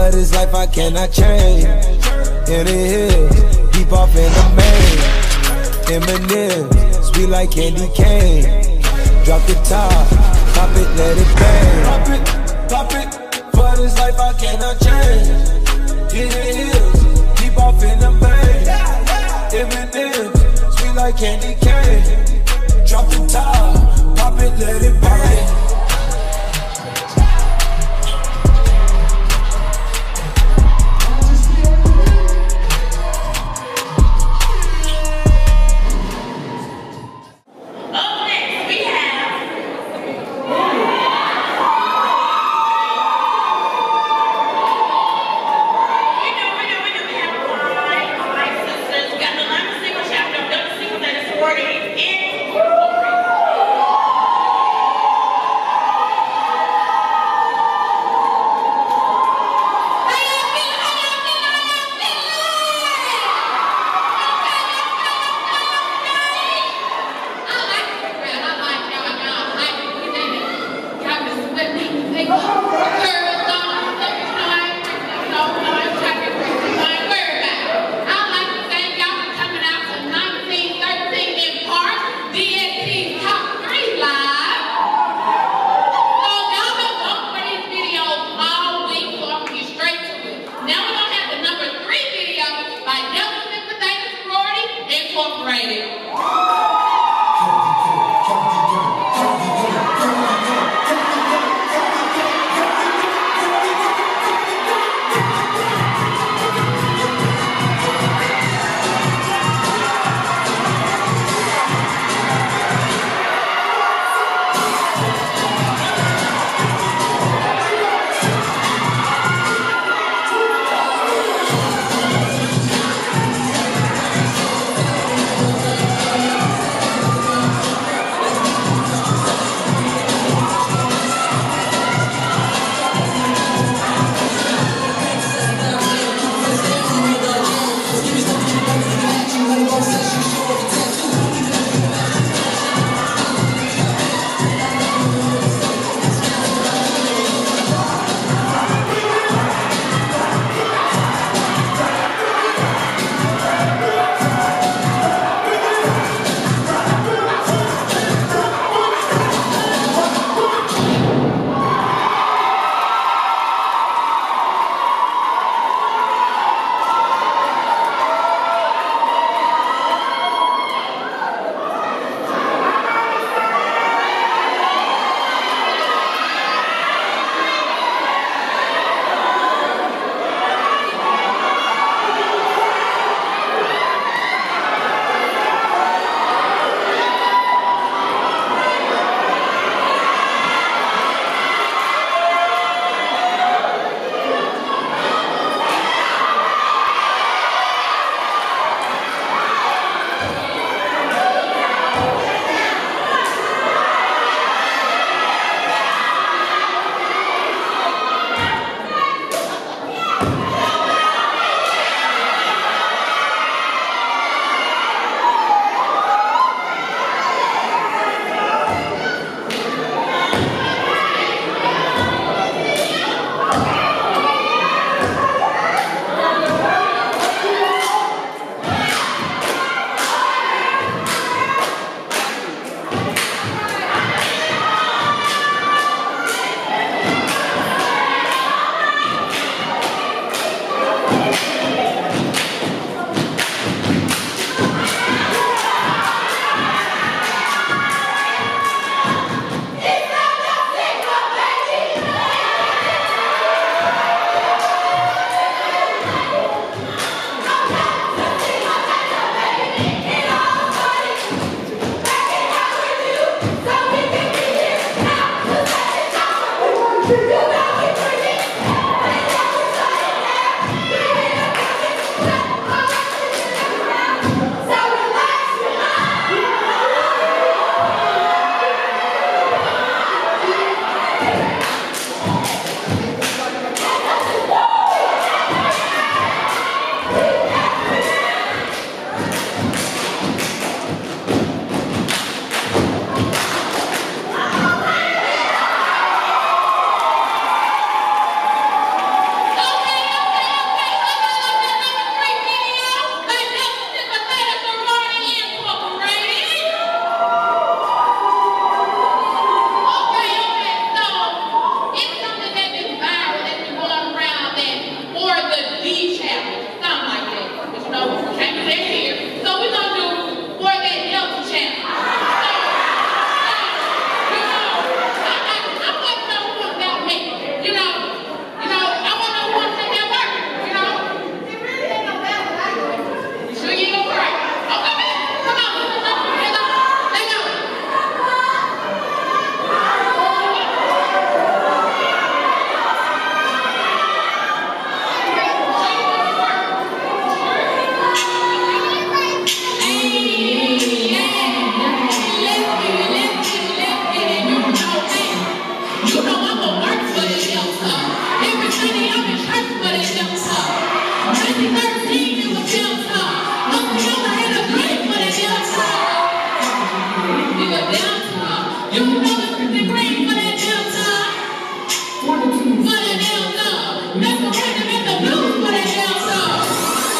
For this life I cannot change. In the hills, deep off in the main. M&M's, sweet like candy cane. Drop the top, pop it, let it bang. Pop it, for this life I cannot change. In the hills, deep off in the main. M&M's, sweet like candy cane. Drop the top, pop it, let it bang. You know the green for that Delta. For that Delta. Make the blues for that Delta.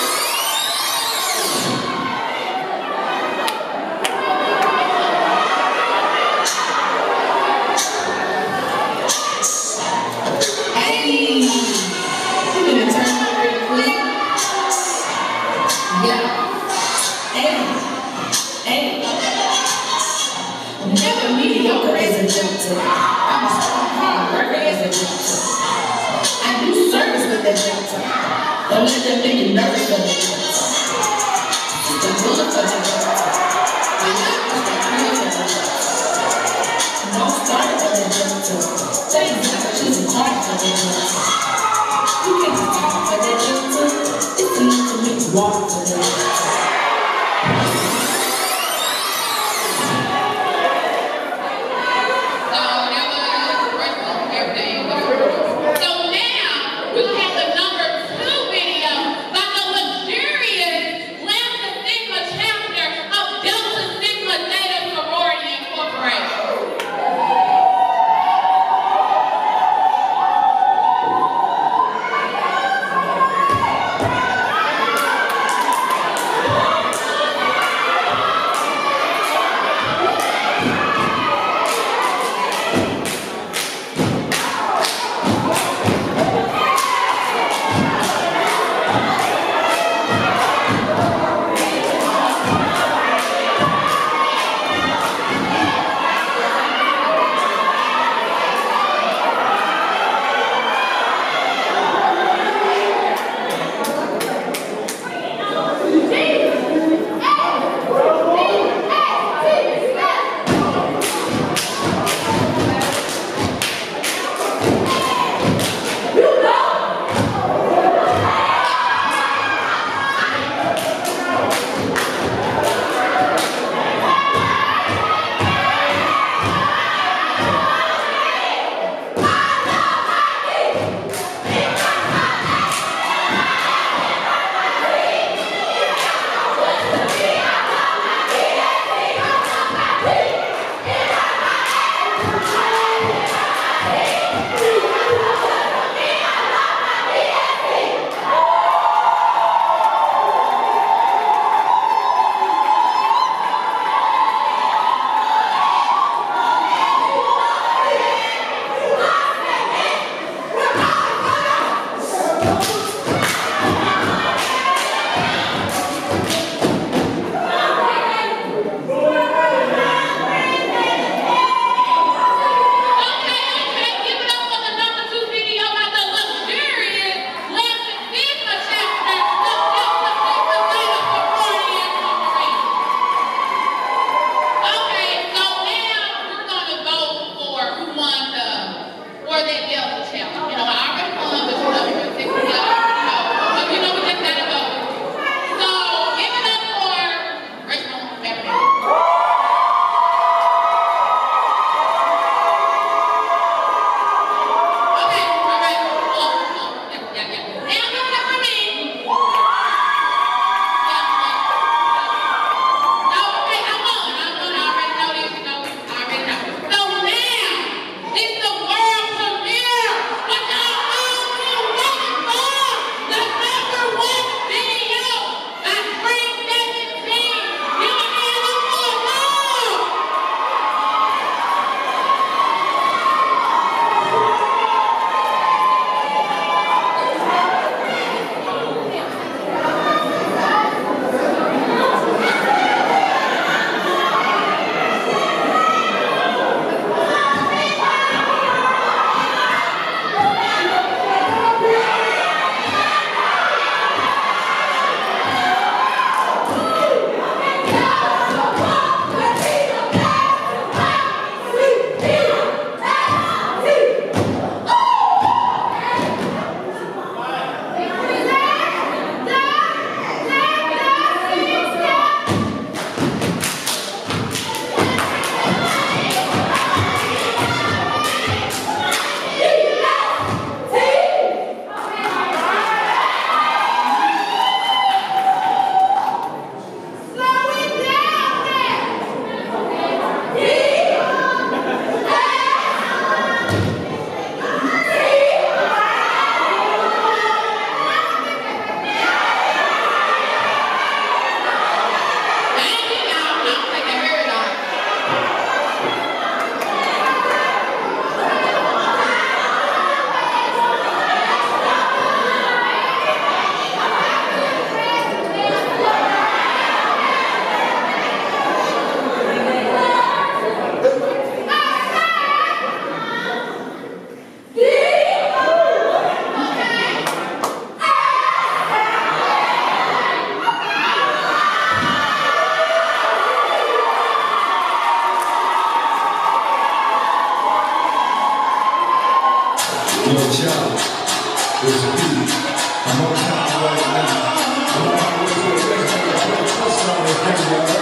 Don't let them make you nervous for the Delta. The bullet for the Delta. My life was the cream for the Delta. Don't start it for the Delta. Things like she's a card for the Delta. You can't just talk for the Delta. It's enough to make you walk for the Delta. Yo, John, there's a beat. I'm on top right now. I'm on my way to the next touchdown.